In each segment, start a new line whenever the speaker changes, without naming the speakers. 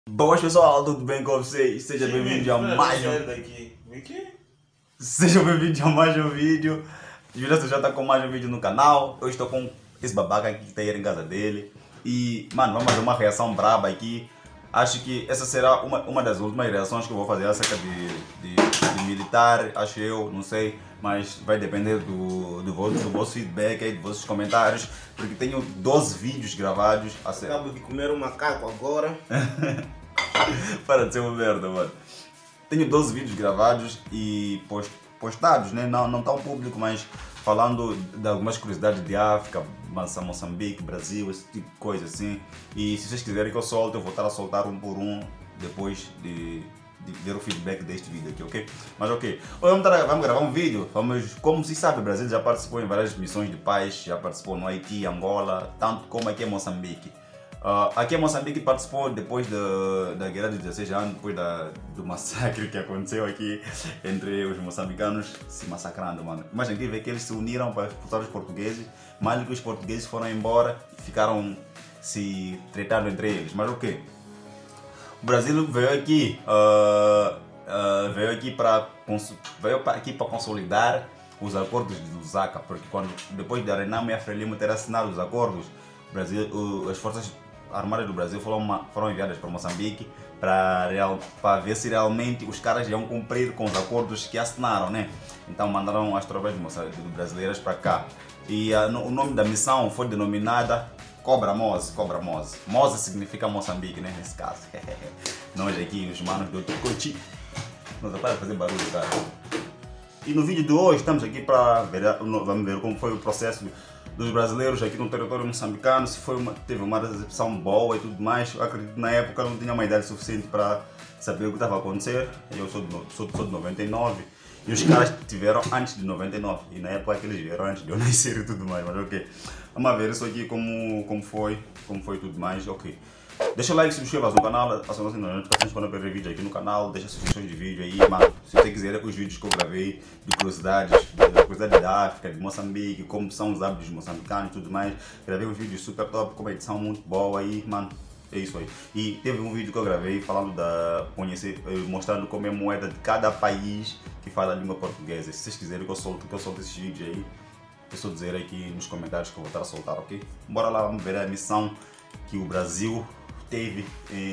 Boas pessoal, tudo bem com vocês? Sejam bem-vindos a mais um... Sejam bem-vindos a mais um vídeo. Juliano já está com mais um vídeo no canal. Eu estou com esse babaca aqui que está aí em casa dele. E, mano, vamos fazer uma reação braba aqui. Acho que essa será uma das últimas reações que eu vou fazer acerca de militar, acho eu, não sei. Mas vai depender do vosso feedback aí, dos vossos comentários. Porque tenho 12 vídeos gravados.
Acabo de comer um macaco agora.
Para de ser uma merda, mano. Tenho 12 vídeos gravados e postados, né? Não tão público, mas falando de algumas curiosidades de África, Moçambique, Brasil, esse tipo de coisa assim. E se vocês quiserem que eu solte, eu vou estar a soltar um por um depois de ver o feedback deste vídeo aqui, ok? Mas ok, vamos gravar um vídeo. Como se sabe, o Brasil já participou em várias missões de paz, já participou no Haiti, Angola, tanto como aqui em Moçambique. Aqui em Moçambique participou depois da guerra dos 16 anos, depois do massacre que aconteceu aqui entre os moçambicanos se massacrando, mano. Mas é incrível que eles se uniram para expulsar os portugueses, mais do que os portugueses foram embora e ficaram se tretando entre eles. Mas ok, o Brasil veio aqui para consolidar os acordos de Lusaka, porque depois de Renamo e Frelimo ter assinado os acordos, as forças armadas do Brasil foram enviadas para Moçambique para ver se realmente os caras iam cumprir com os acordos que assinaram, né? Então mandaram as tropas brasileiras para cá. E o nome da missão foi denominada Cobra Mose. Mose significa Moçambique, né? Nesse caso. Nós aqui, os manos do Tucuti. Não dá para fazer barulho, cara. E no vídeo de hoje estamos aqui para ver, vamos ver como foi o processo dos brasileiros aqui no território moçambicano, se teve uma recepção boa e tudo mais. Eu acredito que na época eu não tinha uma idade suficiente para saber o que estava a acontecer. Eu sou de 99 e os caras tiveram antes de 99 e na época que eles vieram antes de eu nascer e tudo mais, mas ok. Vamos ver isso aqui como foi tudo mais, ok. Deixa o like, subscreva-se no canal, aciona as notificações quando eu perder vídeo aqui no canal, deixa sugestões de vídeo aí, mano. Se você quiser os vídeos que eu gravei de curiosidades da África, de Moçambique, como são os hábitos moçambicanos e tudo mais, gravei uns vídeos super top, com uma edição muito boa aí, mano. É isso aí. E teve um vídeo que eu gravei falando mostrando como é a moeda de cada país que fala a língua portuguesa. Se vocês quiserem que eu solte esses vídeos aí, é só dizer aqui nos comentários que eu vou estar a soltar, ok? Bora lá, vamos ver a missão que o Brasil teve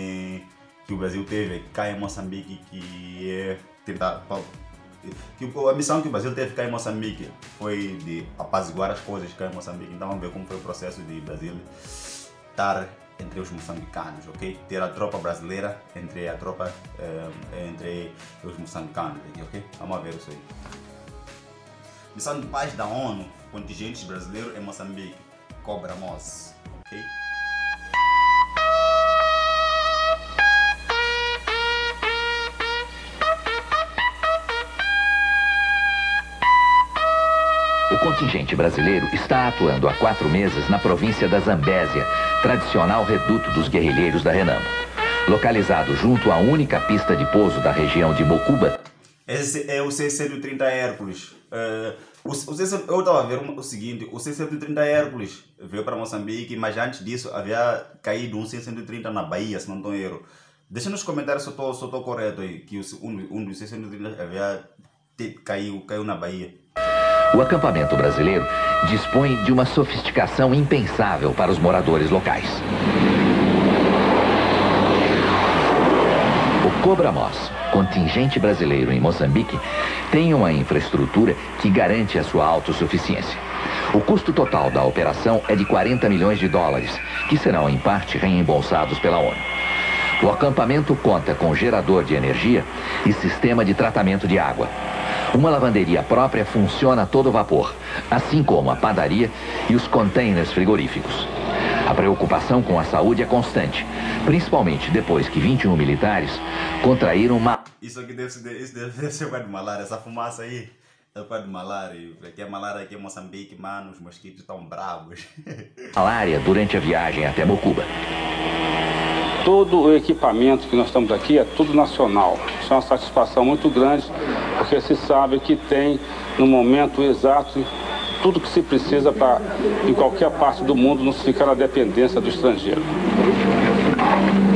cá em Moçambique, que é tentar... a missão que o Brasil teve cá em Moçambique foi de apaziguar as coisas cá em Moçambique. Então vamos ver como foi o processo de Brasil estar entre os moçambicanos, ok? Ter a tropa brasileira entre os moçambicanos, ok? Vamos ver isso aí. Missão de paz da ONU, contingentes brasileiros em Moçambique, Cobra Mose, ok?
O contingente brasileiro está atuando há 4 meses na província da Zambésia, tradicional reduto dos guerrilheiros da Renamo. Localizado junto à única pista de pouso da região de Mocuba.
Esse é o C-130 Hércules. Eu estava a ver o seguinte, o C-130 Hércules veio para Moçambique, mas antes disso havia caído um C-130 na Bahia, se não estou errado. Deixa nos comentários se eu estou correto aí, que um dos C-130 caiu na Bahia.
O acampamento brasileiro dispõe de uma sofisticação impensável para os moradores locais. O Cobra Mose, contingente brasileiro em Moçambique, tem uma infraestrutura que garante a sua autossuficiência. O custo total da operação é de 40 milhões de dólares, que serão em parte reembolsados pela ONU. O acampamento conta com gerador de energia e sistema de tratamento de água. Uma lavanderia própria funciona a todo vapor, assim como a padaria e os containers frigoríficos. A preocupação com a saúde é constante, principalmente depois que 21 militares contraíram uma...
Isso deve ser por causa de malária, essa fumaça aí é por causa de malária. Aqui a malária aqui em Moçambique, mano, os mosquitos estão bravos.
Malária durante a viagem até Mocuba.
Todo o equipamento que nós estamos aqui é tudo nacional. Isso é uma satisfação muito grande, porque se sabe que tem, no momento exato, tudo que se precisa para, em qualquer parte do mundo, não se ficar na dependência do estrangeiro.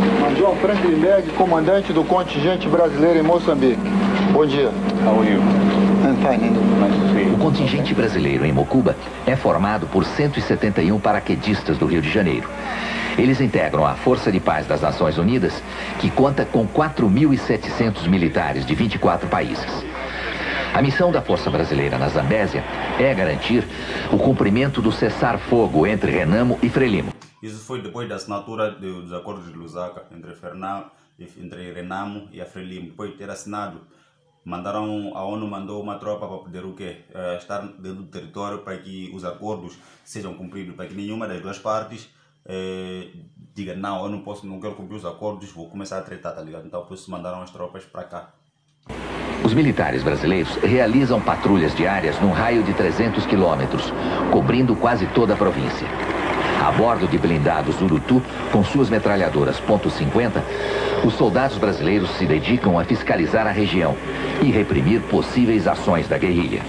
Major Franklin Berg, comandante do contingente brasileiro em Moçambique. Bom dia.
How are you?
I'm fine.
O contingente brasileiro em Mocuba é formado por 171 paraquedistas do Rio de Janeiro. Eles integram a Força de Paz das Nações Unidas, que conta com 4.700 militares de 24 países. A missão da Força Brasileira na Zambésia é garantir o cumprimento do cessar-fogo entre Renamo e Frelimo.
Isso foi depois da assinatura dos acordos de Lusaka entre Renamo e a Frelimo. Depois de ter assinado, a ONU mandou uma tropa para poder estar dentro do território para que os acordos sejam cumpridos, para que nenhuma das duas partes diga não, eu não quero cumprir os acordos, vou começar a tretar, tá ligado? Então por isso mandaram as tropas para cá.
Os militares brasileiros realizam patrulhas diárias num raio de 300 quilômetros, cobrindo quase toda a província. A bordo de blindados Urutu, com suas metralhadoras .50, os soldados brasileiros se dedicam a fiscalizar a região e reprimir possíveis ações da guerrilha.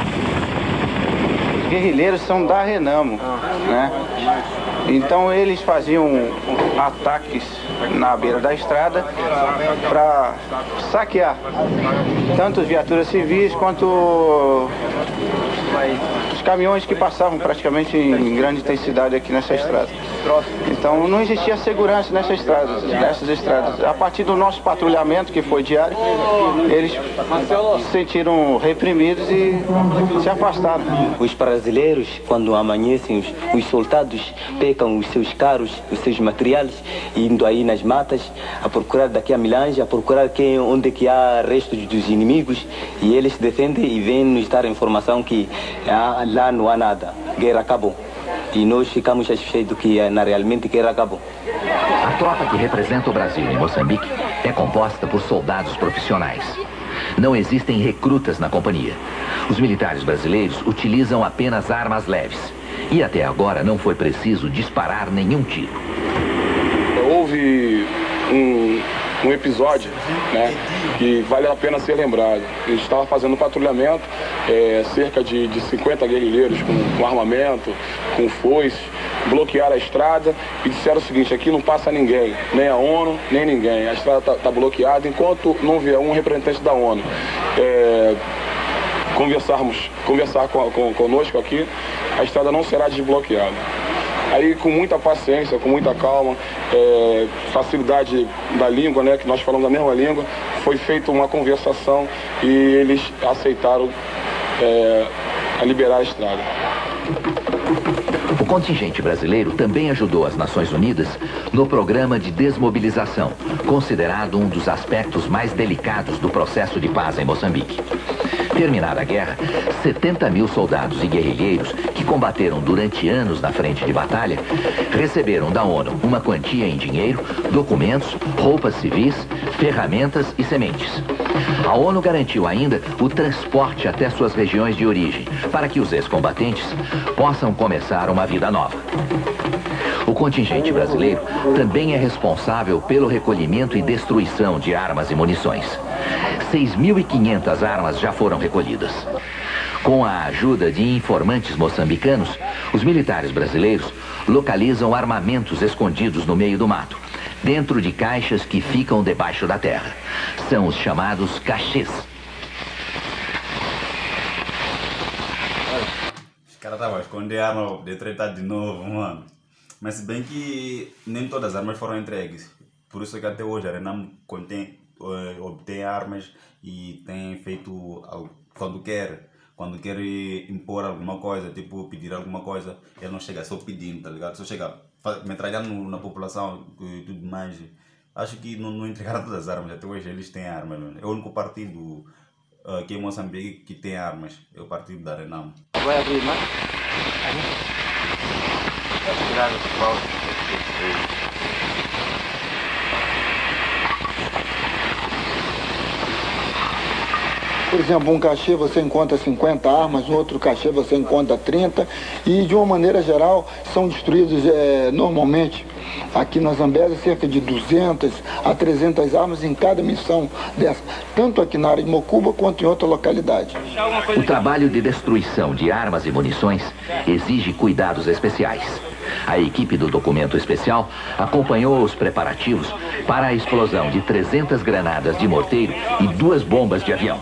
Os guerrilheiros são da Renamo, né? Então eles faziam ataques na beira da estrada para saquear tanto as viaturas civis quanto os caminhões que passavam praticamente em grande intensidade aqui nessa estrada. Então não existia segurança nessas estradas. A partir do nosso patrulhamento, que foi diário, eles se sentiram reprimidos e se afastaram.
Os brasileiros, quando amanhecem, os soldados pegam os seus carros, os seus materiais, indo aí nas matas, a procurar daqui a Milanja, a procurar onde que há restos dos inimigos, e eles defendem e vêm nos dar a informação que lá não há nada, guerra acabou. E nós ficamos satisfeitos que realmente a guerra acabou.
A tropa que representa o Brasil em Moçambique é composta por soldados profissionais. Não existem recrutas na companhia. Os militares brasileiros utilizam apenas armas leves. E até agora não foi preciso disparar nenhum tiro.
Houve um episódio, né, que vale a pena ser lembrado. A gente estava fazendo um patrulhamento, cerca de 50 guerrilheiros com armamento, com foice, bloquearam a estrada e disseram o seguinte: aqui não passa ninguém, nem a ONU, nem ninguém. A estrada está bloqueada enquanto não vier um representante da ONU conversar conosco aqui, a estrada não será desbloqueada. Aí, com muita paciência, com muita calma, facilidade da língua, né, que nós falamos a mesma língua, foi feita uma conversação e eles aceitaram a liberar a estrada.
O contingente brasileiro também ajudou as Nações Unidas no programa de desmobilização, considerado um dos aspectos mais delicados do processo de paz em Moçambique. Terminada a guerra, 70 mil soldados e guerrilheiros que combateram durante anos na frente de batalha receberam da ONU uma quantia em dinheiro, documentos, roupas civis, ferramentas e sementes. A ONU garantiu ainda o transporte até suas regiões de origem, para que os ex-combatentes possam começar uma vida nova. O contingente brasileiro também é responsável pelo recolhimento e destruição de armas e munições. 6.500 armas já foram recolhidas. Com a ajuda de informantes moçambicanos, os militares brasileiros localizam armamentos escondidos no meio do mato, dentro de caixas que ficam debaixo da terra. São os chamados cachês.
Os caras estavam a esconder a arma de tretar de novo, mano. Mas se bem que nem todas as armas foram entregues. Por isso que até hoje a Renamo obtém armas e tem feito quando quer impor alguma coisa, tipo pedir alguma coisa, ele não chega só pedindo, tá ligado? Só chega metralhando na população e tudo mais. Acho que não entregaram todas as armas, até hoje eles têm armas. É o único partido aqui em Moçambique que tem armas, é o partido da Renamo.
Vai abrir, né? Tirar os paus.
Por exemplo, um cachê você encontra 50 armas, no outro cachê você encontra 30 e de uma maneira geral são destruídos normalmente aqui na Zambésia cerca de 200 a 300 armas em cada missão dessa, tanto aqui na área de Mocuba quanto em outra localidade.
O trabalho de destruição de armas e munições exige cuidados especiais. A equipe do documento especial acompanhou os preparativos para a explosão de 300 granadas de morteiro e 2 bombas de avião.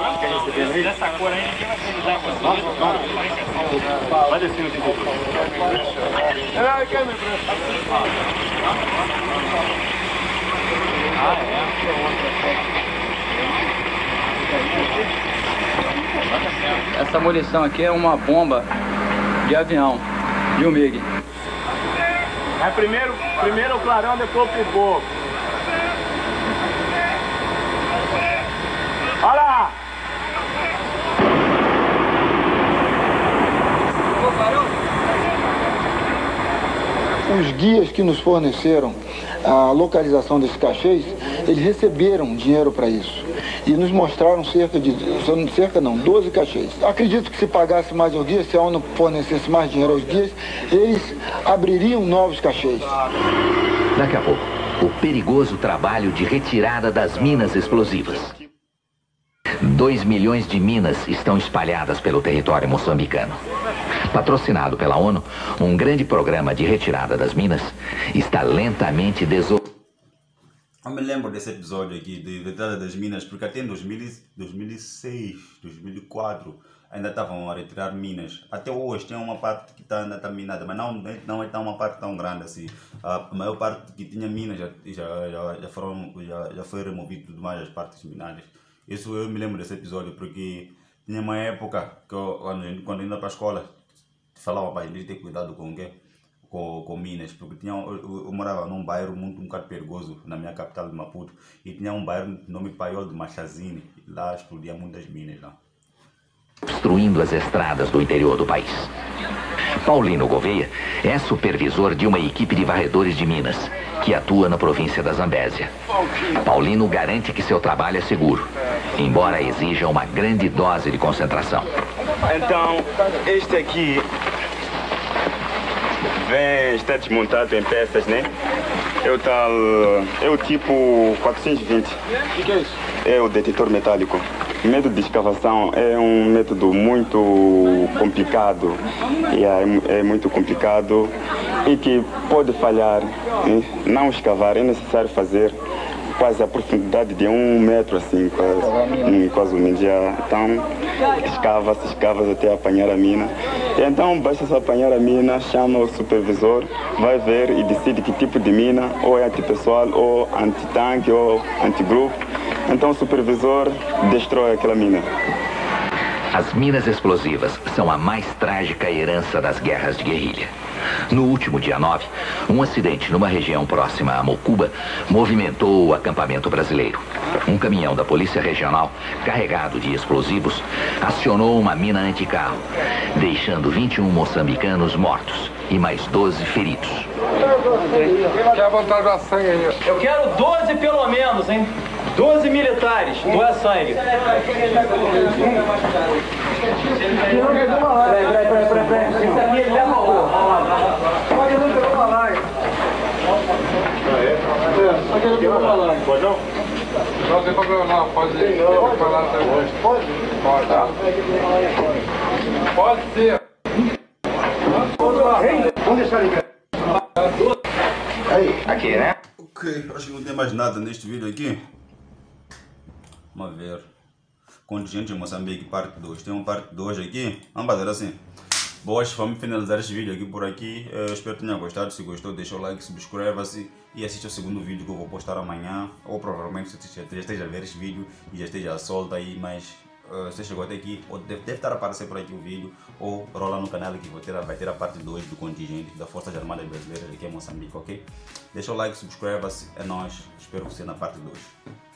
Essa munição aqui é uma bomba de avião, de um MiG.
É primeiro o clarão, depois o fogo. Olha lá!
Os guias que nos forneceram a localização desses cachês, eles receberam dinheiro para isso. E nos mostraram 12 cachês. Acredito que se pagasse mais aos guias, se a ONU fornecesse mais dinheiro aos guias, eles abririam novos cachês.
Daqui a pouco, o perigoso trabalho de retirada das minas explosivas. 2 milhões de minas estão espalhadas pelo território moçambicano. Patrocinado pela ONU, um grande programa de retirada das minas está lentamente
Eu me lembro desse episódio aqui de retirada das minas, porque até em 2006, 2004 ainda estavam a retirar minas. Até hoje tem uma parte que ainda está minada, mas não é uma parte tão grande assim. A maior parte que tinha minas já foi removido tudo mais, as partes minadas. Isso eu me lembro desse episódio, porque tinha uma época que quando eu ia para a escola, falava para a gente ter cuidado com minas, porque eu morava num bairro um bocado perigoso na minha capital de Maputo, e tinha um bairro de nome Paiol de Machazine, lá explodia muitas minas lá.
Destruindo as estradas do interior do país. Paulino Gouveia é supervisor de uma equipe de varredores de minas, que atua na província da Zambésia. Paulino garante que seu trabalho é seguro, embora exija uma grande dose de concentração.
Então, este aqui está desmontado em peças, né? É o tipo 420.
O que é isso?
É o detetor metálico. O método de escavação é um método muito complicado, é muito complicado e que pode falhar, né? Não escavar, é necessário fazer quase a profundidade de 1 metro, assim, quase um dia. Então, escava até apanhar a mina. E então, basta apanhar a mina, chama o supervisor, vai ver e decide que tipo de mina, ou é antipessoal, ou anti-tanque, ou anti-grupo. Então, o supervisor destrói aquela mina.
As minas explosivas são a mais trágica herança das guerras de guerrilha. No último dia 9, um acidente numa região próxima a Mocuba movimentou o acampamento brasileiro. Um caminhão da Polícia Regional, carregado de explosivos, acionou uma mina anticarro, deixando 21 moçambicanos mortos e mais 12 feridos.
Quer vontade da sangue aí?
Eu quero 12 pelo menos, hein? 12 militares, doa sangue.
Pode não? Não tem problema não, pode ir. Pode? Pode. Pode ser.
Vamos deixar ele.
Aí, aqui, né?
Ok, acho que não tem mais nada neste vídeo aqui. Vamos ver. Contingente em Moçambique, parte 2. Tem uma parte 2 aqui. Vamos fazer assim. Boas, vamos finalizar este vídeo aqui por aqui. Eu espero que tenha gostado. Se gostou, deixa o like, subscreva-se e assista o segundo vídeo que eu vou postar amanhã. Ou provavelmente você já esteja a ver este vídeo e já esteja solto aí, mas você chegou até aqui, ou deve estar a aparecer por aqui o vídeo, ou rola no canal que vai ter a parte 2 do contingente das Forças Armadas Brasileiras aqui em Moçambique, ok? Deixa o like, subscreva-se, é nóis. Espero você na parte 2.